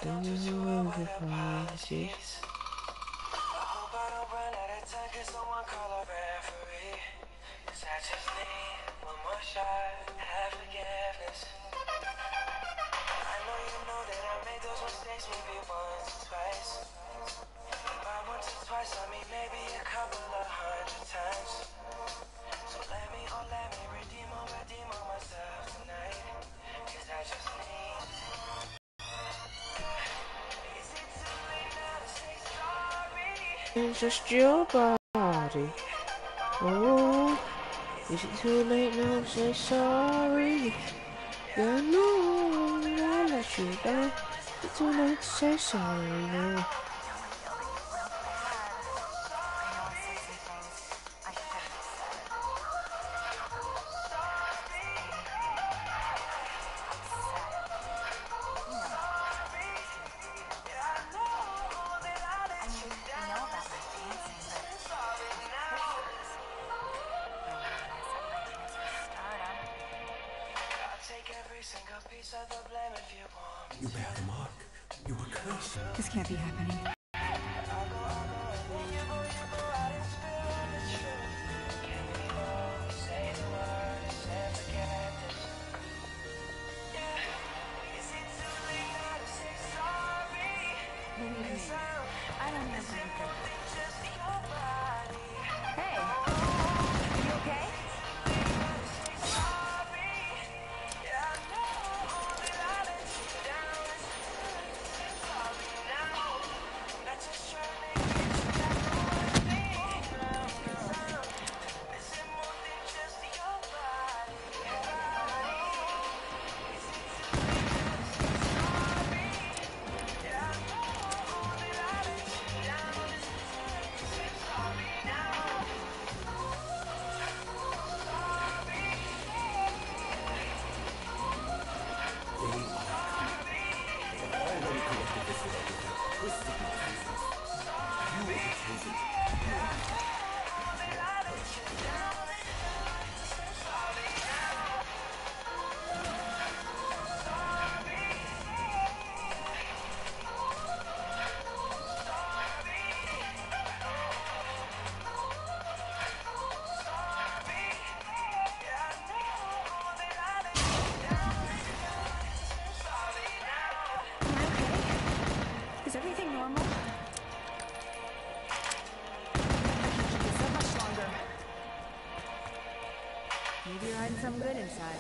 Don't you know if I see? It's just your body. Oh, is it too late now to say sorry? Yeah, no, I let you down. It's too late to say sorry now. You bear the mark. You were cursed. This can't be happening. I don't have anything. Hey, you okay? Is everything normal? I can't keep this up much longer. Maybe you're hiding something good inside.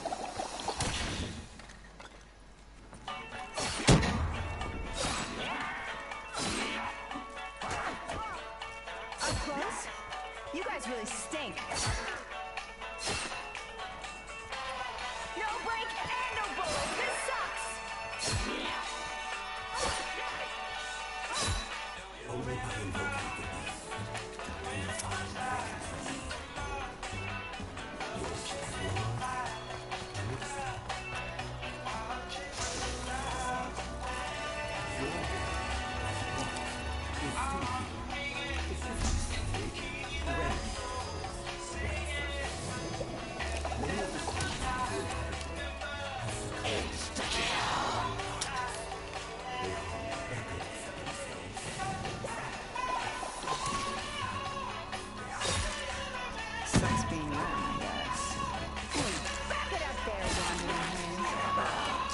Up close? You guys really stink. No break and no bullet. This sucks. Only by invoking the beast can you find vacancy. Your just love and its your as it was is still here. It's just ready. Many of the species here have succumbed. They are beggars themselves. Sucks being them, I guess. Wrap it up there, wandering hands.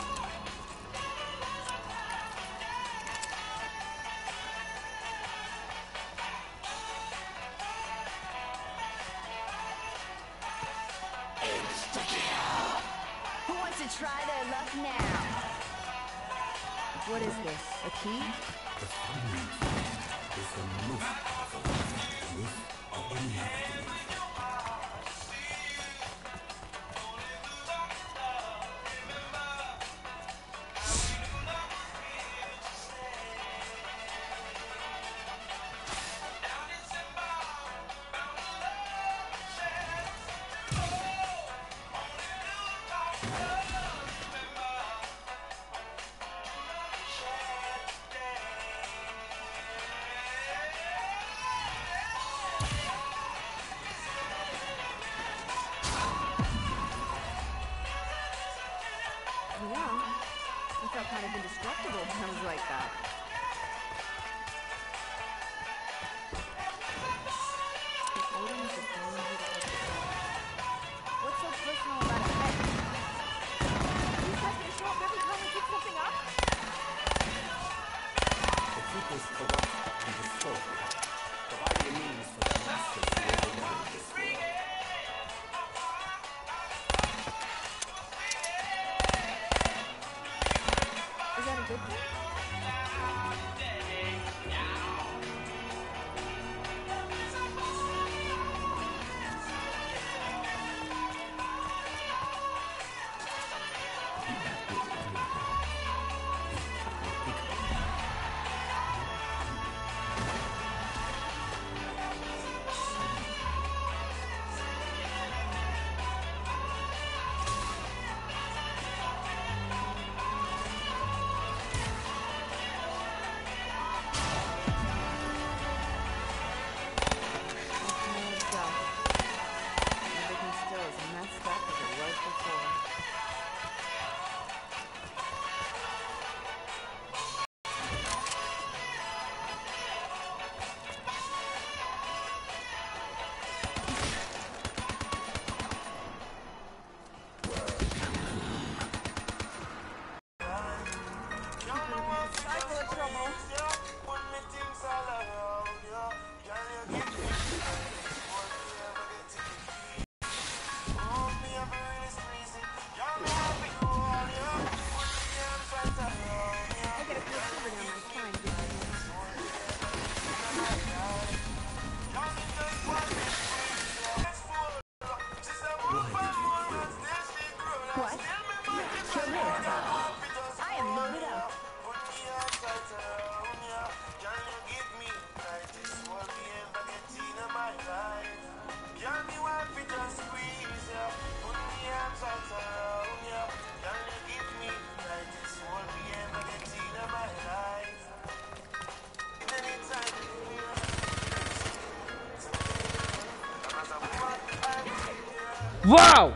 Who wants to try their luck now? What is this? A key? The finance is the most powerful in this or any other dimension. that. The items are telling you to overcome. What's so personal about a pet? These guys gonna show up every time we pick something up? The keepers corrupt and destroy, providing a means for their masters to overrun this world. Is that a good thing? Everything still as messed up as it was before. Cycle of trouble. I get a cold shiver down my spine just What? Kill me. I am loaded up. Wow!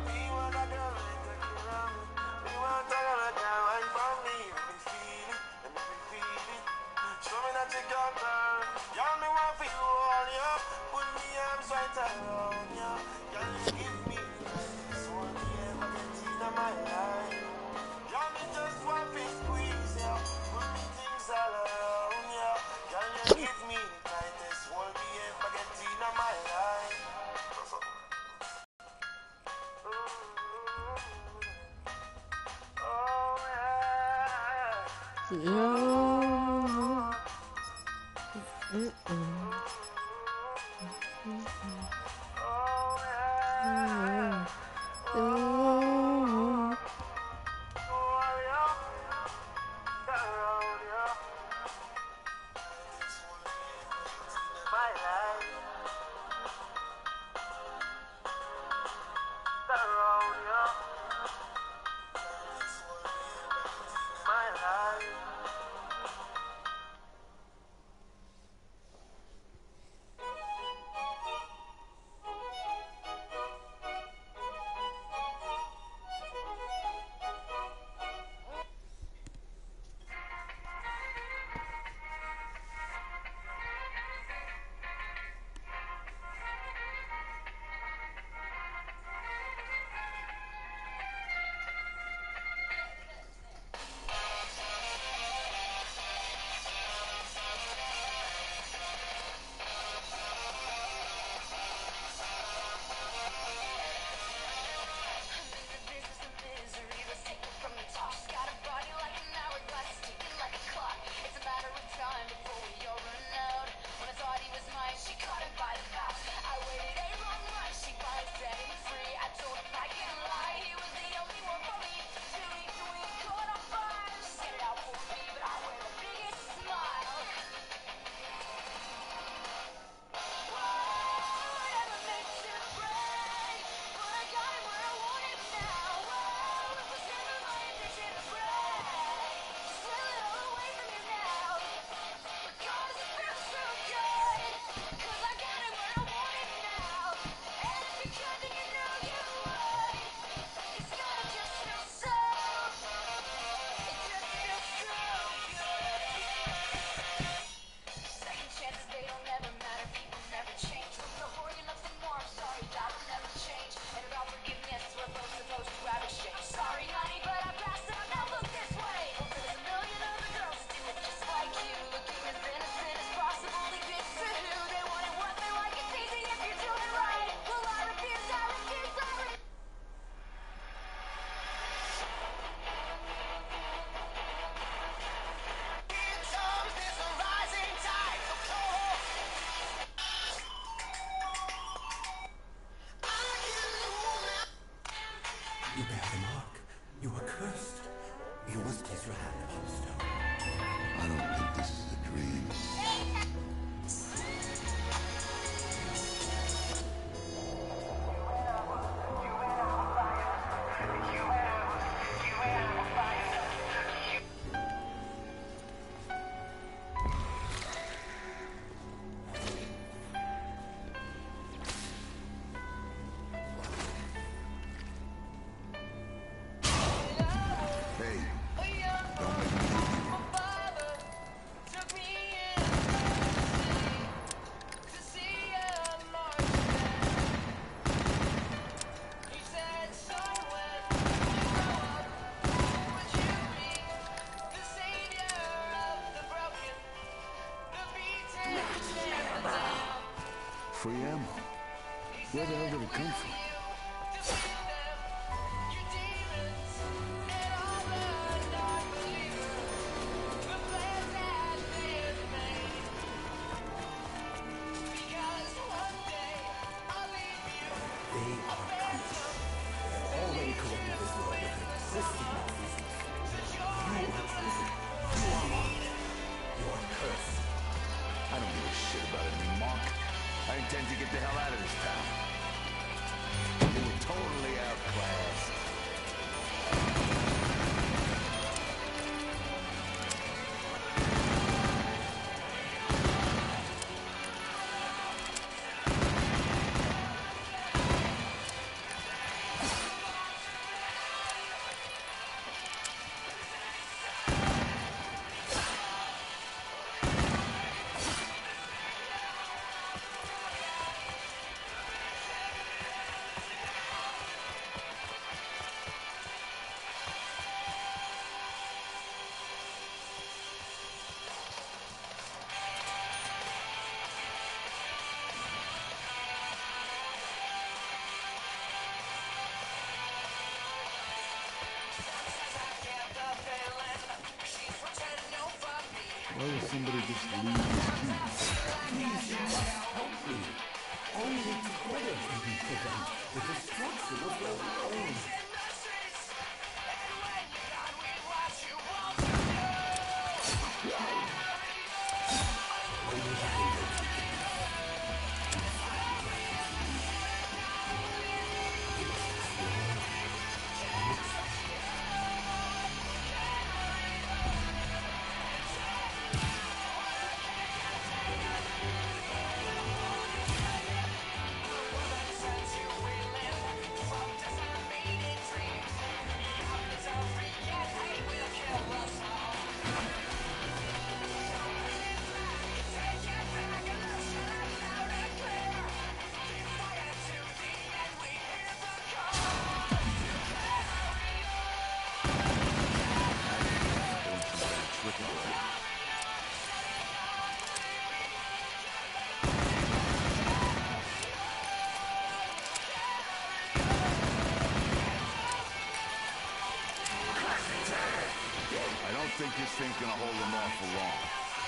You bear the mark. You are cursed. You must place your hand upon the stone. I don't think this is a dream. Hey, don't make me leave you. Free ammo. Where the hell did it come from? They are coming. They have already corrupted this world with their twisted malfeasance. You are chosen. You are marked. You are cursed. I don't give a shit about a new mark. I intend to get the hell out of this town. They were totally outclassed. Why would somebody just leave his keys? Please, you must help me. Only together can we prevent the destruction of what we own. Only anger can give and find refuge. We must explore and explore. I don't think this thing's gonna hold them off for long.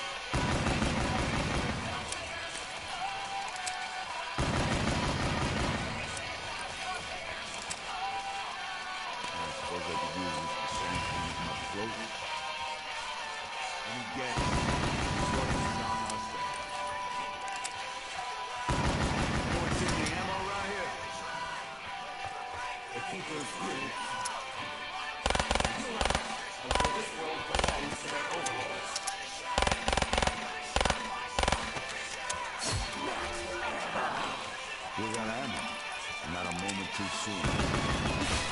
I suppose I could use this the same thing as my float. Let me guess. What is on our side? Anyone see any ammo around here? The keeper of spirit. Until this world belongs to their overlords. We got ammo. Not a moment too soon.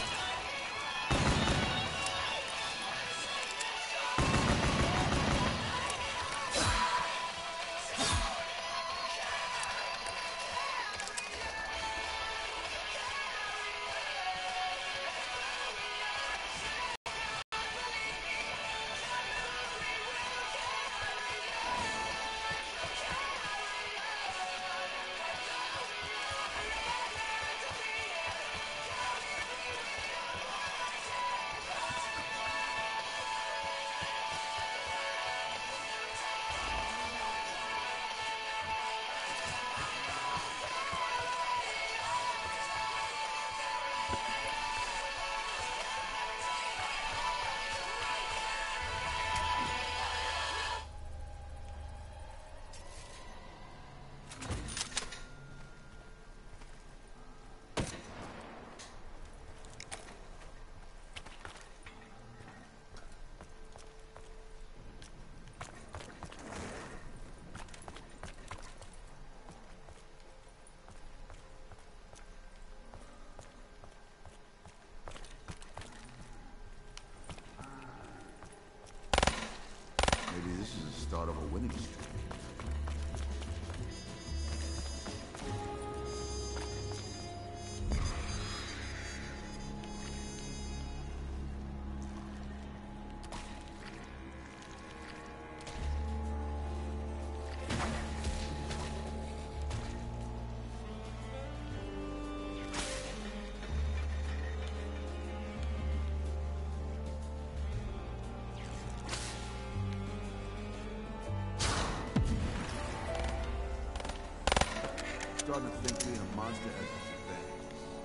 starting to think being a monster has its advantages.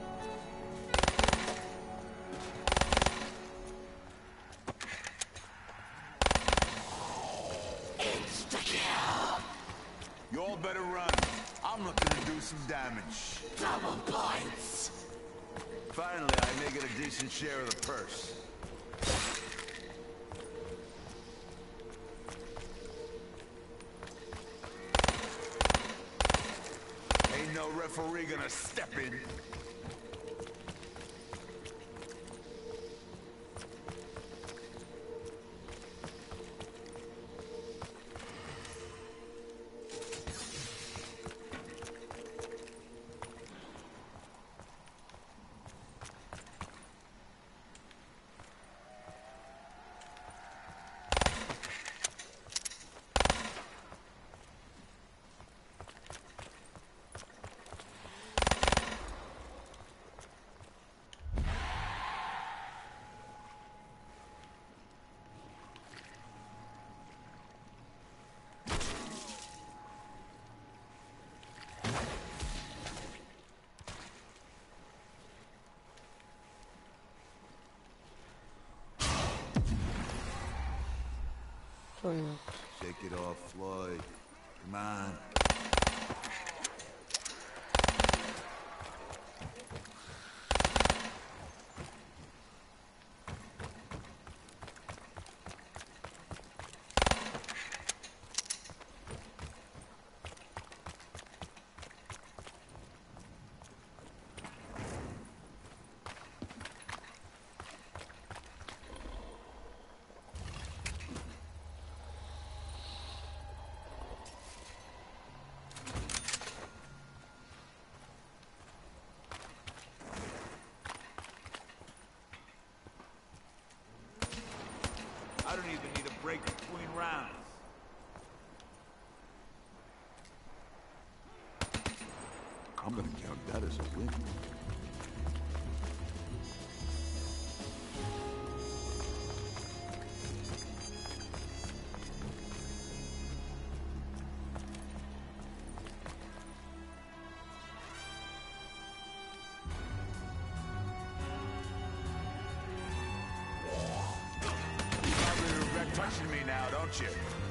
You all better run. I'm looking to do some damage. Double points! Finally, I may get a decent share of the purse. Ain't no referee gonna step in. Shake it off, Floyd. Come on. I don't even need a break between rounds. I'm gonna count that as a win. Touching me now, don't you?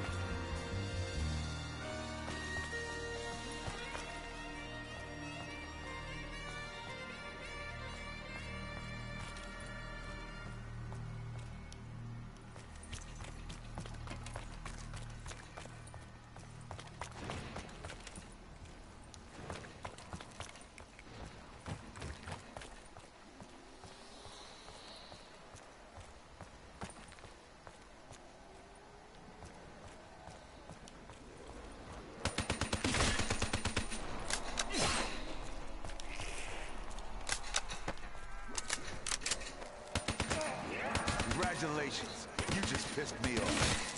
Congratulations. You just pissed me off.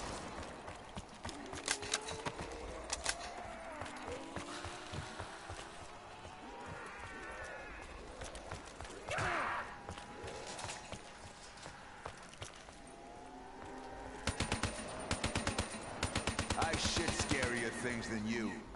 I shit scarier things than you.